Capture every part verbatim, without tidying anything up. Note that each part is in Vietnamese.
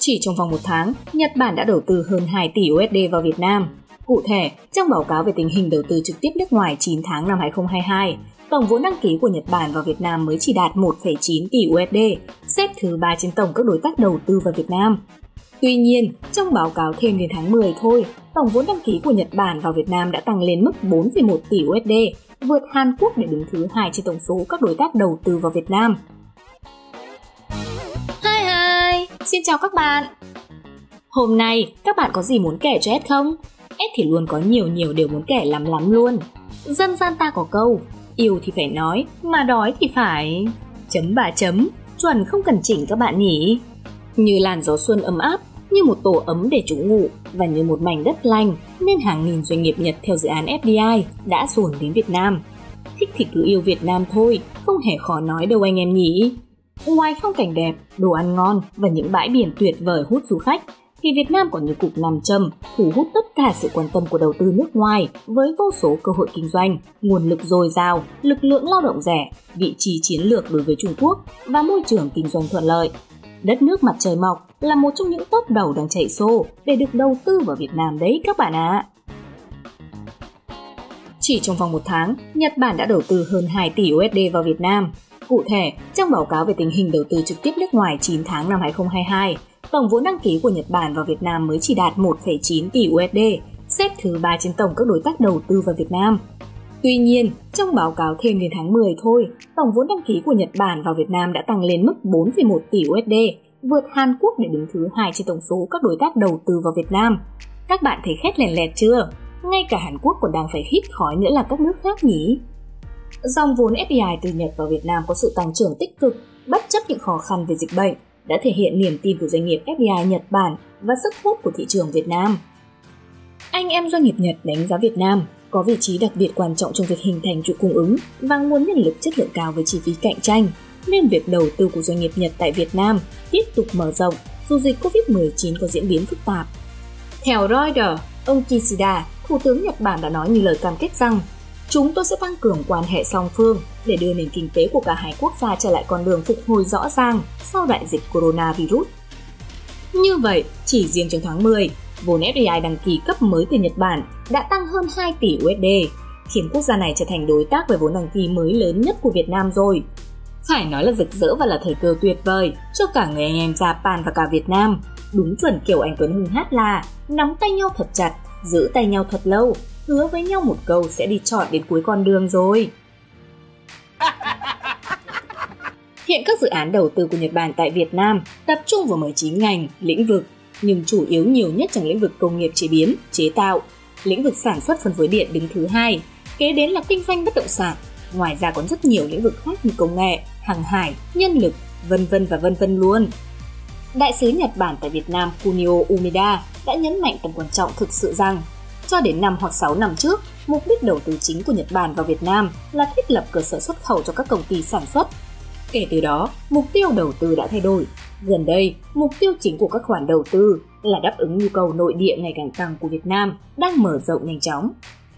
Chỉ trong vòng một tháng, Nhật Bản đã đầu tư hơn hai tỷ đô la vào Việt Nam. Cụ thể, trong báo cáo về tình hình đầu tư trực tiếp nước ngoài chín tháng năm hai không hai hai, tổng vốn đăng ký của Nhật Bản vào Việt Nam mới chỉ đạt một phẩy chín tỷ đô la, xếp thứ ba trên tổng các đối tác đầu tư vào Việt Nam. Tuy nhiên, trong báo cáo thêm đến tháng mười thôi, tổng vốn đăng ký của Nhật Bản vào Việt Nam đã tăng lên mức bốn phẩy một tỷ đô la, vượt Hàn Quốc để đứng thứ hai trên tổng số các đối tác đầu tư vào Việt Nam. Hi hi, xin chào các bạn. Hôm nay, các bạn có gì muốn kể cho Ed không? Ed thì luôn có nhiều nhiều điều muốn kể lắm lắm luôn. Dân gian ta có câu, yêu thì phải nói, mà đói thì phải... Chấm bà chấm, chuẩn không cần chỉnh các bạn nhỉ? Như làn gió xuân ấm áp, như một tổ ấm để trú ngụ và như một mảnh đất lành, nên hàng nghìn doanh nghiệp Nhật theo dự án ép đê i đã dồn đến Việt Nam. Thích thì cứ yêu Việt Nam thôi, không hề khó nói đâu anh em nhỉ? Ngoài phong cảnh đẹp, đồ ăn ngon và những bãi biển tuyệt vời hút du khách, thì Việt Nam còn như cục nam châm, thu hút tất cả sự quan tâm của đầu tư nước ngoài với vô số cơ hội kinh doanh, nguồn lực dồi dào, lực lượng lao động rẻ, vị trí chiến lược đối với Trung Quốc và môi trường kinh doanh thuận lợi. Đất nước mặt trời mọc là một trong những top đầu đang chạy xô để được đầu tư vào Việt Nam đấy các bạn ạ. Chỉ trong vòng một tháng, Nhật Bản đã đầu tư hơn hai tỷ đô la vào Việt Nam. Cụ thể, trong báo cáo về tình hình đầu tư trực tiếp nước ngoài chín tháng năm hai không hai hai, tổng vốn đăng ký của Nhật Bản vào Việt Nam mới chỉ đạt một phẩy chín tỷ đô la, xếp thứ ba trên tổng các đối tác đầu tư vào Việt Nam. Tuy nhiên, trong báo cáo thêm đến tháng mười thôi, tổng vốn đăng ký của Nhật Bản vào Việt Nam đã tăng lên mức bốn phẩy một tỷ đô la, vượt Hàn Quốc để đứng thứ hai trên tổng số các đối tác đầu tư vào Việt Nam. Các bạn thấy khét lẹt lẹt chưa? Ngay cả Hàn Quốc còn đang phải hít khói nữa là các nước khác nhỉ? Dòng vốn ép đê i từ Nhật vào Việt Nam có sự tăng trưởng tích cực, bất chấp những khó khăn về dịch bệnh, đã thể hiện niềm tin của doanh nghiệp ép đê i Nhật Bản và sức hút của thị trường Việt Nam. Anh em doanh nghiệp Nhật đánh giá Việt Nam có vị trí đặc biệt quan trọng trong việc hình thành chuỗi cung ứng và nguồn nhân lực chất lượng cao với chi phí cạnh tranh, nên việc đầu tư của doanh nghiệp Nhật tại Việt Nam tiếp tục mở rộng dù dịch covid mười chín có diễn biến phức tạp. Theo Reuters, ông Kishida, Thủ tướng Nhật Bản đã nói như lời cam kết rằng chúng tôi sẽ tăng cường quan hệ song phương để đưa nền kinh tế của cả hai quốc gia trở lại con đường phục hồi rõ ràng sau đại dịch coronavirus. Như vậy, chỉ riêng trong tháng mười, vốn ép đê i đăng ký cấp mới từ Nhật Bản đã tăng hơn hai tỷ đô la, khiến quốc gia này trở thành đối tác với vốn đăng ký mới lớn nhất của Việt Nam rồi. Phải nói là rực rỡ và là thời cơ tuyệt vời cho cả người anh em Japan và cả Việt Nam. Đúng chuẩn kiểu anh Tuấn Hưng hát là nắm tay nhau thật chặt, giữ tay nhau thật lâu, hứa với nhau một câu sẽ đi trọn đến cuối con đường rồi. Hiện các dự án đầu tư của Nhật Bản tại Việt Nam tập trung vào mười chín ngành, lĩnh vực, nhưng chủ yếu nhiều nhất trong lĩnh vực công nghiệp chế biến, chế tạo. Lĩnh vực sản xuất phân phối điện đứng thứ hai, kế đến là kinh doanh bất động sản. Ngoài ra còn rất nhiều lĩnh vực khác như công nghệ, hàng hải, nhân lực, vân vân và vân vân luôn. Đại sứ Nhật Bản tại Việt Nam Kunio Umeda đã nhấn mạnh tầm quan trọng thực sự rằng cho đến năm hoặc sáu năm trước, mục đích đầu tư chính của Nhật Bản vào Việt Nam là thiết lập cơ sở xuất khẩu cho các công ty sản xuất. Kể từ đó, mục tiêu đầu tư đã thay đổi. Gần đây, mục tiêu chính của các khoản đầu tư là đáp ứng nhu cầu nội địa ngày càng tăng của Việt Nam, đang mở rộng nhanh chóng.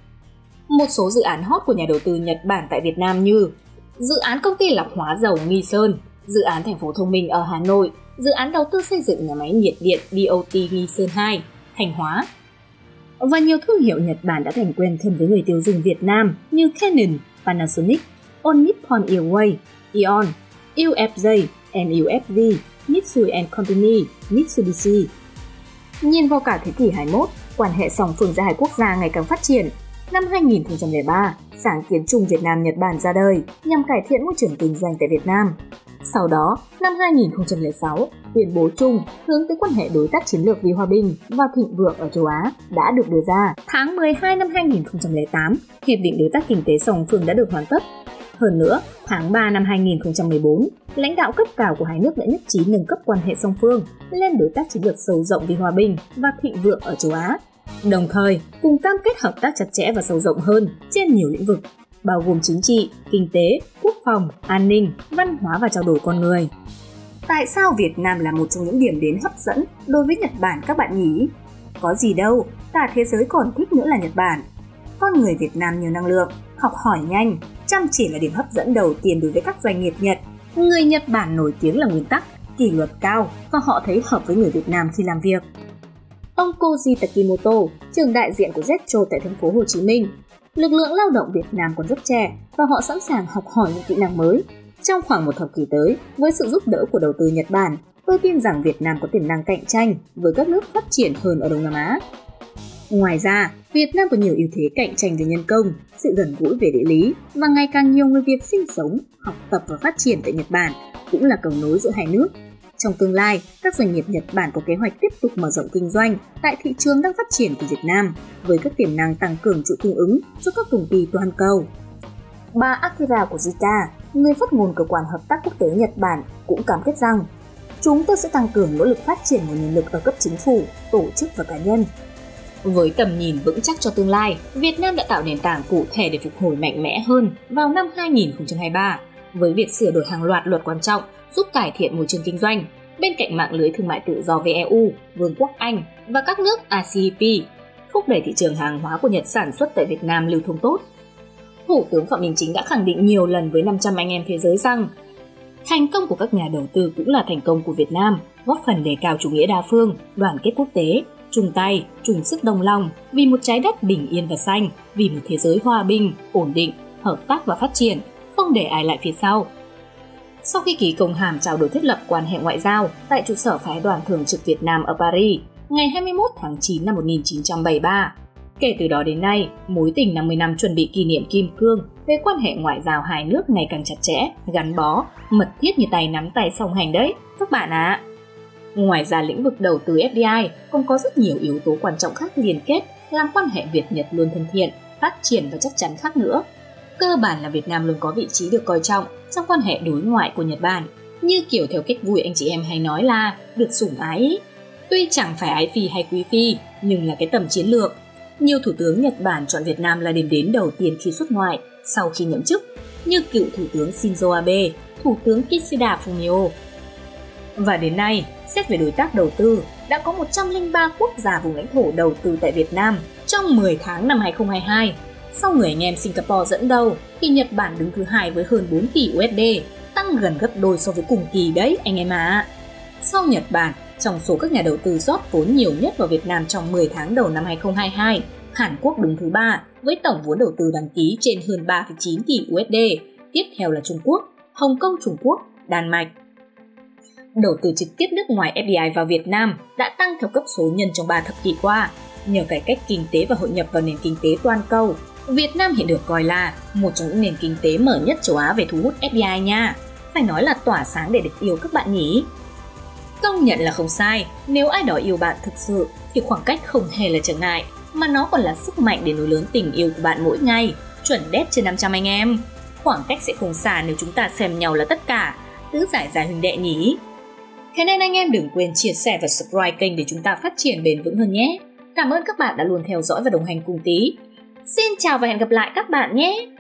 Một số dự án hot của nhà đầu tư Nhật Bản tại Việt Nam như dự án công ty lọc hóa dầu Nghi Sơn, dự án thành phố thông minh ở Hà Nội, dự án đầu tư xây dựng nhà máy nhiệt điện bê o tê Nghi Sơn hai, Thanh Hóa. Và nhiều thương hiệu Nhật Bản đã thành quen thân với người tiêu dùng Việt Nam như Canon, Panasonic, All Nippon Airways, Aeon, u ép giê and u ép giê, Mitsui and Company, Mitsubishi. Nhìn vào cả thế kỷ hai mươi mốt, quan hệ song phương giữa hai quốc gia ngày càng phát triển. Năm hai nghìn không trăm lẻ ba, sáng kiến chung Việt Nam-Nhật Bản ra đời nhằm cải thiện môi trường kinh doanh tại Việt Nam. Sau đó, năm hai nghìn không trăm lẻ sáu, tuyên bố chung hướng tới quan hệ đối tác chiến lược vì hòa bình và thịnh vượng ở châu Á đã được đưa ra. Tháng mười hai năm hai nghìn không trăm lẻ tám, Hiệp định Đối tác Kinh tế song phương đã được hoàn tất. Hơn nữa, tháng ba năm hai nghìn không trăm mười bốn, lãnh đạo cấp cao của hai nước đã nhất trí nâng cấp quan hệ song phương lên đối tác chiến lược sâu rộng vì hòa bình và thịnh vượng ở châu Á. Đồng thời, cùng cam kết hợp tác chặt chẽ và sâu rộng hơn trên nhiều lĩnh vực, bao gồm chính trị, kinh tế, quốc phòng, an ninh, văn hóa và trao đổi con người. Tại sao Việt Nam là một trong những điểm đến hấp dẫn đối với Nhật Bản các bạn nhỉ? Có gì đâu, cả thế giới còn thích nữa là Nhật Bản. Con người Việt Nam nhiều năng lượng, học hỏi nhanh, chăm chỉ là điểm hấp dẫn đầu tiên đối với các doanh nghiệp Nhật. Người Nhật Bản nổi tiếng là nguyên tắc kỷ luật cao và họ thấy hợp với người Việt Nam khi làm việc. Ông Koji Takimoto, trưởng đại diện của Zetro tại thành phố Hồ Chí Minh, lực lượng lao động Việt Nam còn rất trẻ và họ sẵn sàng học hỏi những kỹ năng mới. Trong khoảng một thập kỷ tới, với sự giúp đỡ của đầu tư Nhật Bản, tôi tin rằng Việt Nam có tiềm năng cạnh tranh với các nước phát triển hơn ở Đông Nam Á. Ngoài ra, Việt Nam có nhiều ưu thế cạnh tranh về nhân công, sự gần gũi về địa lý và ngày càng nhiều người Việt sinh sống, học tập và phát triển tại Nhật Bản cũng là cầu nối giữa hai nước. Trong tương lai, các doanh nghiệp Nhật Bản có kế hoạch tiếp tục mở rộng kinh doanh tại thị trường đang phát triển của Việt Nam với các tiềm năng tăng cường chuỗi cung ứng cho các công ty toàn cầu. Bà Akira của Zika, người phát ngôn cơ quan hợp tác quốc tế Nhật Bản, cũng cam kết rằng chúng tôi sẽ tăng cường nỗ lực phát triển nguồn nhân lực ở cấp chính phủ, tổ chức và cá nhân. Với tầm nhìn vững chắc cho tương lai, Việt Nam đã tạo nền tảng cụ thể để phục hồi mạnh mẽ hơn vào năm hai nghìn không trăm hai mươi ba với việc sửa đổi hàng loạt luật quan trọng giúp cải thiện môi trường kinh doanh, bên cạnh mạng lưới thương mại tự do với e u, Vương quốc Anh và các nước a xê i pê, thúc đẩy thị trường hàng hóa của Nhật sản xuất tại Việt Nam lưu thông tốt. Thủ tướng Phạm Minh Chính đã khẳng định nhiều lần với năm trăm anh em thế giới rằng thành công của các nhà đầu tư cũng là thành công của Việt Nam, góp phần đề cao chủ nghĩa đa phương, đoàn kết quốc tế, chung tay, chung sức đồng lòng vì một trái đất bình yên và xanh, vì một thế giới hòa bình, ổn định, hợp tác và phát triển, không để ai lại phía sau. Sau khi ký công hàm chào đổi thiết lập quan hệ ngoại giao tại trụ sở phái đoàn thường trực Việt Nam ở Paris ngày hai mươi mốt tháng chín năm một nghìn chín trăm bảy mươi ba, kể từ đó đến nay, mối tình năm mươi năm chuẩn bị kỷ niệm kim cương về quan hệ ngoại giao hai nước ngày càng chặt chẽ, gắn bó, mật thiết như tay nắm tay song hành đấy, các bạn ạ. À. Ngoài ra lĩnh vực đầu tư ép đê i còn có rất nhiều yếu tố quan trọng khác liên kết làm quan hệ Việt-Nhật luôn thân thiện, phát triển và chắc chắn khác nữa. Cơ bản là Việt Nam luôn có vị trí được coi trọng trong quan hệ đối ngoại của Nhật Bản, như kiểu theo cách vui anh chị em hay nói là được sủng ái. Tuy chẳng phải ái phi hay quý phi, nhưng là cái tầm chiến lược. Nhiều thủ tướng Nhật Bản chọn Việt Nam là điểm đến đầu tiên khi xuất ngoại sau khi nhậm chức, như cựu thủ tướng Shinzo Abe, thủ tướng Kishida Fumio. Và đến nay, xét về đối tác đầu tư, đã có một trăm lẻ ba quốc gia vùng lãnh thổ đầu tư tại Việt Nam trong mười tháng năm hai nghìn không trăm hai mươi hai. Sau người anh em Singapore dẫn đầu, thì Nhật Bản đứng thứ hai với hơn bốn tỷ u ét đê, tăng gần gấp đôi so với cùng kỳ đấy anh em ạ. À. Sau Nhật Bản, trong số các nhà đầu tư rót vốn nhiều nhất vào Việt Nam trong mười tháng đầu năm hai nghìn không trăm hai mươi hai, Hàn Quốc đứng thứ ba với tổng vốn đầu tư đăng ký trên hơn ba phẩy chín tỷ u ét đê, tiếp theo là Trung Quốc, Hồng Kông Trung Quốc, Đan Mạch. Đầu tư trực tiếp nước ngoài ép đê i vào Việt Nam đã tăng theo cấp số nhân trong ba thập kỷ qua. Nhờ cải cách kinh tế và hội nhập vào nền kinh tế toàn cầu, Việt Nam hiện được coi là một trong những nền kinh tế mở nhất châu Á về thu hút ép đê i nha. Phải nói là tỏa sáng để được yêu các bạn nhỉ. Công nhận là không sai, nếu ai đó yêu bạn thực sự thì khoảng cách không hề là trở ngại, mà nó còn là sức mạnh để nuôi lớn tình yêu của bạn mỗi ngày. Chuẩn đét trên năm trăm anh em. Khoảng cách sẽ không xa nếu chúng ta xem nhau là tất cả. Tứ giải dài huynh đệ nhỉ. Thế nên anh em đừng quên chia sẻ và subscribe kênh để chúng ta phát triển bền vững hơn nhé. Cảm ơn các bạn đã luôn theo dõi và đồng hành cùng Tí. Xin chào và hẹn gặp lại các bạn nhé!